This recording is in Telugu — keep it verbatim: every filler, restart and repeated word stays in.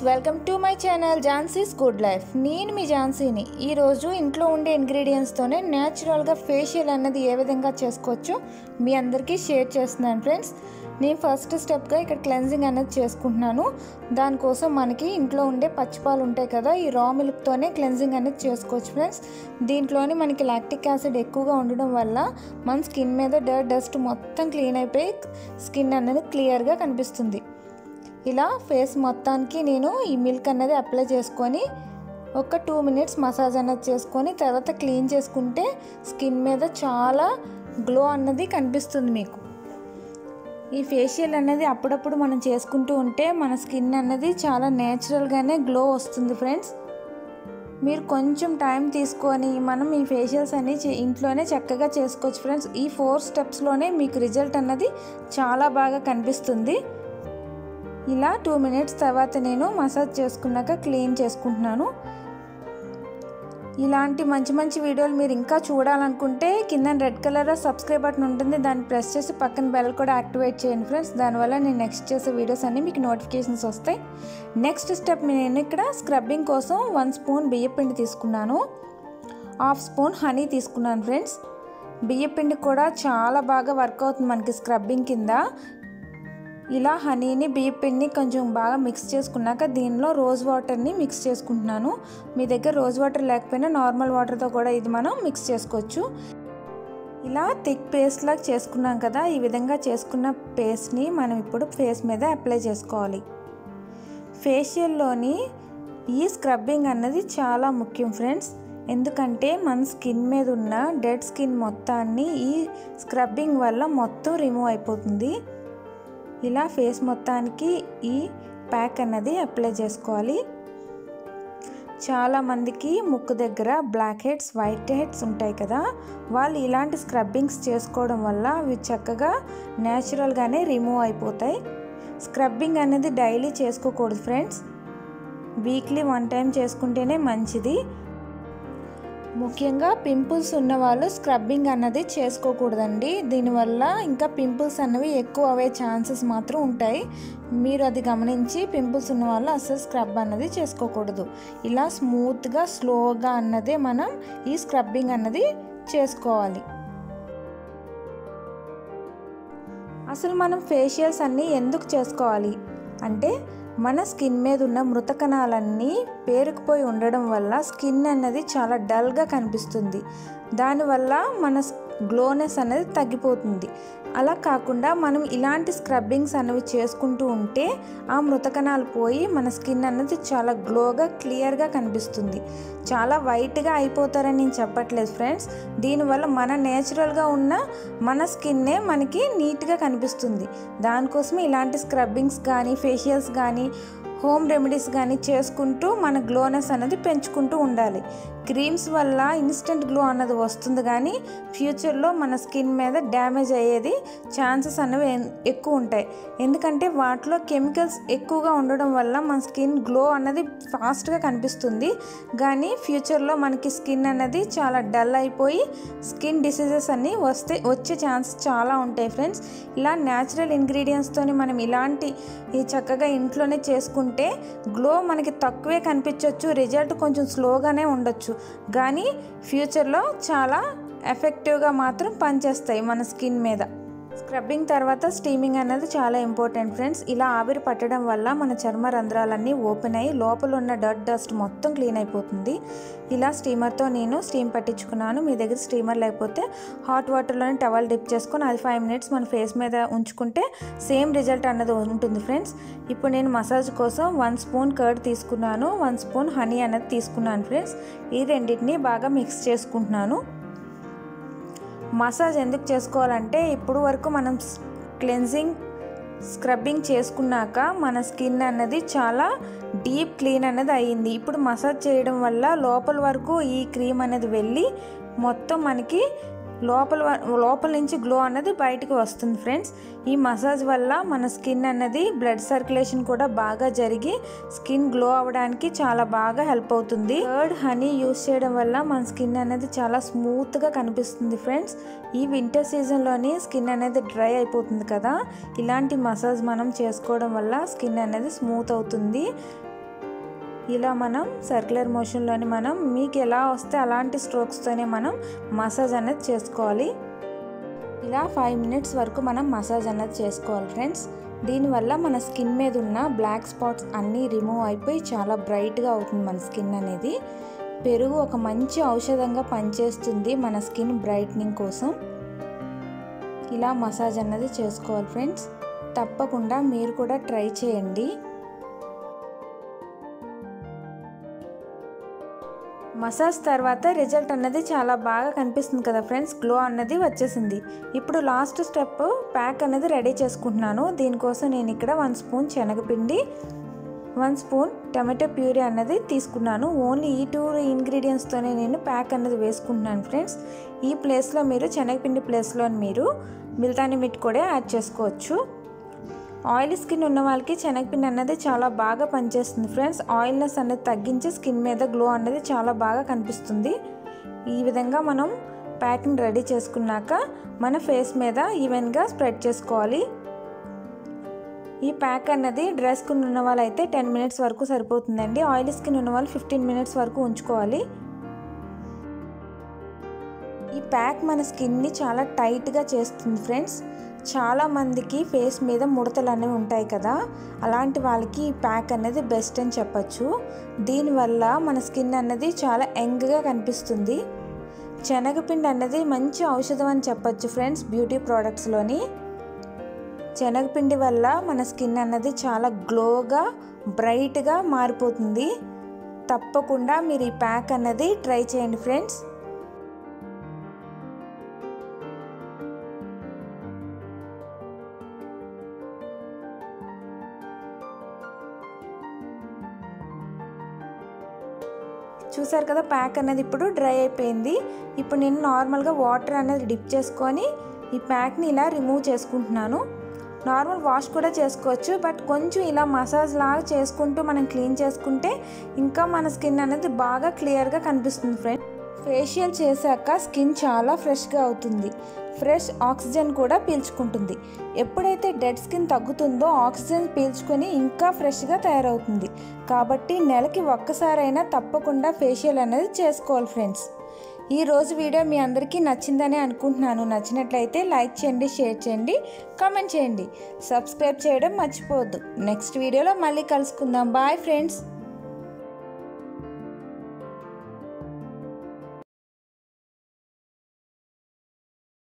Welcome to my channel Jhansi's good life. నేను మీ ఝాన్సీని. ఈరోజు ఇంట్లో ఉండే ఇంగ్రీడియంట్స్తోనే న్యాచురల్గా ఫేషియల్ అన్నది ఏ విధంగా చేసుకోవచ్చో మీ అందరికీ షేర్ చేస్తున్నాను ఫ్రెండ్స్. నేను ఫస్ట్ స్టెప్గా ఇక్కడ క్లెన్జింగ్ అనేది చేసుకుంటున్నాను. దానికోసం మనకి ఇంట్లో ఉండే పచ్చిపాలు ఉంటాయి కదా, ఈ రా మిల్క్తోనే క్లెన్జింగ్ అనేది చేసుకోవచ్చు ఫ్రెండ్స్. దీంట్లోని మనకి లాక్టిక్ యాసిడ్ ఎక్కువగా ఉండడం వల్ల మన స్కిన్ మీద డర్ట్ డస్ట్ మొత్తం క్లీన్ అయిపోయి స్కిన్ అనేది క్లియర్గా కనిపిస్తుంది. ఇలా ఫేస్ మొత్తానికి నేను ఈ మిల్క్ అనేది అప్లై చేసుకొని ఒక టూ మినిట్స్ మసాజ్ అనేది చేసుకొని తర్వాత క్లీన్ చేసుకుంటే స్కిన్ మీద చాలా గ్లో అన్నది కనిపిస్తుంది మీకు. ఈ ఫేషియల్ అనేది అప్పుడప్పుడు మనం చేసుకుంటూ ఉంటే మన స్కిన్ అన్నది చాలా నేచురల్గానే గ్లో వస్తుంది ఫ్రెండ్స్. మీరు కొంచెం టైం తీసుకొని మనం ఈ ఫేషియల్స్ అన్ని ఇంట్లోనే చక్కగా చేసుకోవచ్చు ఫ్రెండ్స్. ఈ ఫోర్ స్టెప్స్లోనే మీకు రిజల్ట్ అన్నది చాలా బాగా కనిపిస్తుంది. ఇలా టూ మినిట్స్ తర్వాత నేను మసాజ్ చేసుకున్నాక క్లీన్ చేసుకుంటున్నాను. ఇలాంటి మంచి మంచి వీడియోలు మీరు ఇంకా చూడాలనుకుంటే కింద రెడ్ కలర్ సబ్స్క్రైబ్ బటన్ ఉంటుంది, దాన్ని ప్రెస్ చేసి పక్కన బెల్ కూడా యాక్టివేట్ చేయండి ఫ్రెండ్స్. దానివల్ల నేను నెక్స్ట్ చేసే వీడియోస్ అన్నీ మీకు నోటిఫికేషన్స్ వస్తాయి. నెక్స్ట్ స్టెప్ నేను ఇక్కడ స్క్రబ్బింగ్ కోసం వన్ స్పూన్ బియ్యపిండి తీసుకున్నాను, హాఫ్ స్పూన్ హనీ తీసుకున్నాను ఫ్రెండ్స్. బియ్యపిండి కూడా చాలా బాగా వర్క్ అవుతుంది మనకి స్క్రబ్బింగ్ కింద. ఇలా హనీని బియ్యపిండిని కొంచెం బాగా మిక్స్ చేసుకున్నాక దీనిలో రోజ్ వాటర్ని మిక్స్ చేసుకుంటున్నాను. మీ దగ్గర రోజ్ వాటర్ లేకపోయినా నార్మల్ వాటర్తో కూడా ఇది మనం మిక్స్ చేసుకోవచ్చు. ఇలా థిక్ పేస్ట్ లాగా చేసుకున్నాం కదా, ఈ విధంగా చేసుకున్న పేస్ట్ని మనం ఇప్పుడు ఫేస్ మీద అప్లై చేసుకోవాలి. ఫేషియల్లోని ఈ స్క్రబ్బింగ్ అన్నది చాలా ముఖ్యం ఫ్రెండ్స్. ఎందుకంటే మన స్కిన్ మీద ఉన్న డెడ్ స్కిన్ మొత్తాన్ని ఈ స్క్రబ్బింగ్ వల్ల మొత్తం రిమూవ్ అయిపోతుంది. ఇలా ఫేస్ మొత్తానికి ఈ ప్యాక్ అన్నది అప్లై చేసుకోవాలి. చాలామందికి ముక్కు దగ్గర బ్లాక్ హెడ్స్, వైట్ హెడ్స్ ఉంటాయి కదా, వాళ్ళు ఇలాంటి స్క్రబ్బింగ్స్ చేసుకోవడం వల్ల అవి చక్కగా న్యాచురల్గానే రిమూవ్ అయిపోతాయి. స్క్రబ్బింగ్ అనేది డైలీ చేసుకోకూడదు ఫ్రెండ్స్, వీక్లీ వన్ టైం చేసుకుంటేనే మంచిది. ముఖ్యంగా పింపుల్స్ ఉన్న వాళ్ళు స్క్రబ్బింగ్ అన్నది చేసుకోకూడదండి. దీనివల్ల ఇంకా పింపుల్స్ అన్నవి ఎక్కువ అవే ఛాన్సెస్ మాత్రం ఉంటాయి. మీరు అది గమనించి పింపుల్స్ ఉన్న వాళ్ళు అసలు స్క్రబ్ అన్నది చేసుకోకూడదు. ఇలా స్మూత్గా స్లోగా అన్నదే మనం ఈ స్క్రబ్బింగ్ అన్నది చేసుకోవాలి. అసలు మనం ఫేషియల్స్ అన్నీ ఎందుకు చేసుకోవాలి అంటే మన స్కిన్ మీద ఉన్న మృత కణాలన్నీ పేరుకుపోయి ఉండడం వల్ల స్కిన్ అన్నది చాలా డల్గా కనిపిస్తుంది. దానివల్ల మన గ్లోనెస్ అనేది తగ్గిపోతుంది. అలా కాకుండా మనం ఇలాంటి స్క్రబ్బింగ్స్ అనేవి చేసుకుంటూ ఉంటే ఆ మృత కణాలు పోయి మన స్కిన్ అన్నది చాలా గ్లోగా క్లియర్గా కనిపిస్తుంది. చాలా వైట్గా అయిపోతారని నేను చెప్పట్లేదు ఫ్రెండ్స్. దీనివల్ల మన నేచురల్గా ఉన్న మన స్కిన్నే మనకి నీట్గా కనిపిస్తుంది. దానికోసమే ఇలాంటి స్క్రబ్బింగ్స్ కానీ ఫేషియల్స్ కానీ హోమ్ రెమెడీస్ కానీ చేసుకుంటూ మన గ్లోనెస్ అనేది పెంచుకుంటూ ఉండాలి. క్రీమ్స్ వల్ల ఇన్స్టెంట్ గ్లో అన్నది వస్తుంది, కానీ ఫ్యూచర్లో మన స్కిన్ మీద డ్యామేజ్ అయ్యేది ఛాన్సెస్ అనేవి ఎక్కువ ఉంటాయి. ఎందుకంటే వాటిలో కెమికల్స్ ఎక్కువగా ఉండడం వల్ల మన స్కిన్ గ్లో అన్నది ఫాస్ట్గా కనిపిస్తుంది, కానీ ఫ్యూచర్లో మనకి స్కిన్ అనేది చాలా డల్ అయిపోయి స్కిన్ డిసీజెస్ అన్నీ వస్తే వచ్చే ఛాన్సెస్ చాలా ఉంటాయి ఫ్రెండ్స్. ఇలా న్యాచురల్ ఇంగ్రీడియంట్స్తోని మనం ఇలాంటి చక్కగా ఇంట్లోనే చేసుకుంటే గ్లో మనకి తక్కువే కనిపించవచ్చు, రిజల్ట్ కొంచెం స్లోగానే ఉండొచ్చు, కానీ ఫ్యూచర్లో చాలా ఎఫెక్టివ్గా మాత్రం పనిచేస్తాయి మన స్కిన్ మీద. స్క్రబ్బింగ్ తర్వాత స్టీమింగ్ అనేది చాలా ఇంపార్టెంట్ ఫ్రెండ్స్. ఇలా ఆవిరి పట్టడం వల్ల మన చర్మ రంధ్రాలన్నీ ఓపెన్ అయ్యి లోపల ఉన్న డర్ట్ డస్ట్ మొత్తం క్లీన్ అయిపోతుంది. ఇలా స్టీమర్తో నేను స్టీమ్ పట్టించుకున్నాను. మీ దగ్గర స్టీమర్ లేకపోతే హాట్ వాటర్లోనే టవల్ డిప్ చేసుకొని అది ఫైవ్ మినిట్స్ మన ఫేస్ మీద ఉంచుకుంటే సేమ్ రిజల్ట్ అన్నది ఉంటుంది ఫ్రెండ్స్. ఇప్పుడు నేను మసాజ్ కోసం వన్ స్పూన్ కర్డ్ తీసుకున్నాను, వన్ స్పూన్ హనీ అనేది తీసుకున్నాను ఫ్రెండ్స్. ఈ రెండింటిని బాగా మిక్స్ చేసుకుంటున్నాను. మసాజ్ ఎందుకు చేసుకోవాలంటే ఇప్పుడు వరకు మనం క్లెన్జింగ్ స్క్రబ్బింగ్ చేసుకున్నాక మన స్కిన్ అన్నది చాలా డీప్ క్లీన్ అనేది అయ్యింది. ఇప్పుడు మసాజ్ చేయడం వల్ల లోపల వరకు ఈ క్రీమ్ అనేది వెళ్ళి మొత్తం మనకి లోపల లోపల నుంచి గ్లో అన్నది బయటకు వస్తుంది ఫ్రెండ్స్. ఈ మసాజ్ వల్ల మన స్కిన్ అన్నది బ్లడ్ సర్క్యులేషన్ కూడా బాగా జరిగి స్కిన్ గ్లో అవ్వడానికి చాలా బాగా హెల్ప్ అవుతుంది. కర్డ్ హనీ యూస్ చేయడం వల్ల మన స్కిన్ అనేది చాలా స్మూత్గా కనిపిస్తుంది ఫ్రెండ్స్. ఈ వింటర్ సీజన్లోని స్కిన్ అనేది డ్రై అయిపోతుంది కదా, ఇలాంటి మసాజ్ మనం చేసుకోవడం వల్ల స్కిన్ అనేది స్మూత్ అవుతుంది. ఇలా మనం సర్క్యులర్ మోషన్లోని మనం మీకు ఎలా వస్తే అలాంటి స్ట్రోక్స్తోనే మనం మసాజ్ అనేది చేసుకోవాలి. ఇలా ఫైవ్ మినిట్స్ వరకు మనం మసాజ్ అనేది చేసుకోవాలి ఫ్రెండ్స్. దీనివల్ల మన స్కిన్ మీద ఉన్న బ్లాక్ స్పాట్స్ అన్నీ రిమూవ్ అయిపోయి చాలా బ్రైట్గా అవుతుంది మన స్కిన్ అనేది. పెరుగు ఒక మంచి ఔషధంగా పనిచేస్తుంది మన స్కిన్ బ్రైట్నింగ్ కోసం. ఇలా మసాజ్ అన్నది చేసుకోవాలి ఫ్రెండ్స్. తప్పకుండా మీరు కూడా ట్రై చేయండి. మసాజ్ తర్వాత రిజల్ట్ అన్నది చాలా బాగా కనిపిస్తుంది కదా ఫ్రెండ్స్. గ్లో అన్నది వచ్చేసింది. ఇప్పుడు లాస్ట్ స్టెప్ ప్యాక్ అనేది రెడీ చేసుకుంటున్నాను. దీనికోసం నేను ఇక్కడ వన్ స్పూన్ శనగపిండి, వన్ స్పూన్ టమాటో ప్యూరీ అన్నది తీసుకున్నాను. ఓన్లీ ఈ టూ ఇంగ్రీడియంట్స్తోనే నేను ప్యాక్ అన్నది వేసుకుంటున్నాను ఫ్రెండ్స్. ఈ ప్లేస్లో మీరు శనగపిండి ప్లేస్లో మీరు మిల్తాని మిట్ కూడా యాడ్ చేసుకోవచ్చు. ఆయిల్ స్కిన్ ఉన్న వాళ్ళకి శనగపిండి అన్నది చాలా బాగా పనిచేస్తుంది ఫ్రెండ్స్. ఆయిల్నెస్ అనేది తగ్గించి స్కిన్ మీద గ్లో అన్నది చాలా బాగా కనిపిస్తుంది. ఈ విధంగా మనం ప్యాక్ని రెడీ చేసుకున్నాక మన ఫేస్ మీద ఈవెన్గా స్ప్రెడ్ చేసుకోవాలి. ఈ ప్యాక్ అన్నది డ్రై స్కిన్ ఉన్న వాళ్ళు అయితే టెన్ మినిట్స్ వరకు సరిపోతుందండి. ఆయిల్ స్కిన్ ఉన్న వాళ్ళు ఫిఫ్టీన్ మినిట్స్ వరకు ఉంచుకోవాలి. ఈ ప్యాక్ మన స్కిన్ని చాలా టైట్గా చేస్తుంది ఫ్రెండ్స్. చాలామందికి ఫేస్ మీద ముడతలు అనేవి ఉంటాయి కదా, అలాంటి వాళ్ళకి ఈ ప్యాక్ అనేది బెస్ట్ అని చెప్పచ్చు. దీనివల్ల మన స్కిన్ అన్నది చాలా యంగ్గా కనిపిస్తుంది. శనగపిండి అన్నది మంచి ఔషధం అని చెప్పచ్చు ఫ్రెండ్స్ బ్యూటీ ప్రోడక్ట్స్లోని. శనగపిండి వల్ల మన స్కిన్ అన్నది చాలా గ్లోగా బ్రైట్గా మారిపోతుంది. తప్పకుండా మీరు ఈ ప్యాక్ అన్నది ట్రై చేయండి ఫ్రెండ్స్. చూసారు కదా, ప్యాక్ అనేది ఇప్పుడు డ్రై అయిపోయింది. ఇప్పుడు నేను నార్మల్గా వాటర్ అనేది డిప్ చేసుకొని ఈ ప్యాక్ని ఇలా రిమూవ్ చేసుకుంటున్నాను. నార్మల్ వాష్ కూడా చేసుకోవచ్చు, బట్ కొంచెం ఇలా మసాజ్ లాగా చేసుకుంటూ మనం క్లీన్ చేసుకుంటే ఇంకా మన స్కిన్ అనేది బాగా క్లియర్గా కనిపిస్తుంది ఫ్రెండ్స్. ఫేషియల్ చేశాక స్కిన్ చాలా ఫ్రెష్గా అవుతుంది. ఫ్రెష్ ఆక్సిజన్ కూడా పీల్చుకుంటుంది. ఎప్పుడైతే డెడ్ స్కిన్ తగ్గుతుందో ఆక్సిజన్ పీల్చుకొని ఇంకా ఫ్రెష్గా తయారవుతుంది. కాబట్టి నెలకి ఒక్కసారైనా తప్పకుండా ఫేషియల్ అనేది చేసుకోవాలి ఫ్రెండ్స్. ఈరోజు వీడియో మీ అందరికీ నచ్చిందని అనుకుంటున్నాను. నచ్చినట్లయితే లైక్ చేయండి, షేర్ చేయండి, కామెంట్ చేయండి, సబ్స్క్రైబ్ చేయడం మర్చిపోవద్దు. నెక్స్ట్ వీడియోలో మళ్ళీ కలుసుకుందాం. Bye friends.